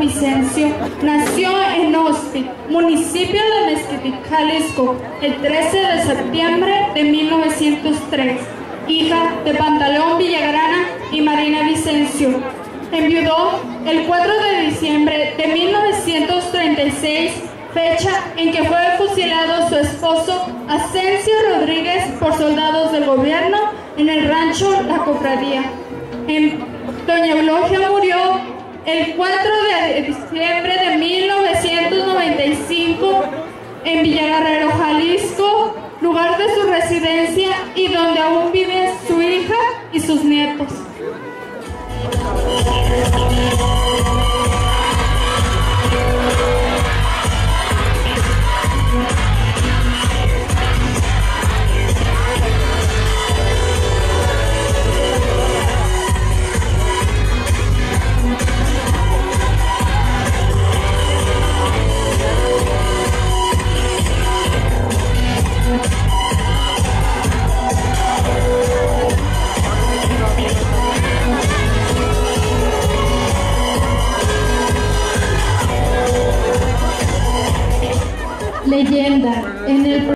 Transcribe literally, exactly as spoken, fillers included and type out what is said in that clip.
Vicencio nació en Ospi, municipio de Mezquitic, Jalisco, el trece de septiembre de mil novecientos tres, hija de Pantaleón Villagrana y Marina Vicencio. Enviudó el cuatro de diciembre de mil novecientos treinta y seis, fecha en que fue fusilado su esposo Asensio Rodríguez por soldados del gobierno en el rancho La Cofradía. En, Doña Eulogia murió el cuatro de diciembre de mil novecientos noventa y cinco en Villaguerrero, Jalisco, lugar de su residencia y donde aún viven su hija y sus nietos. Leyenda. En el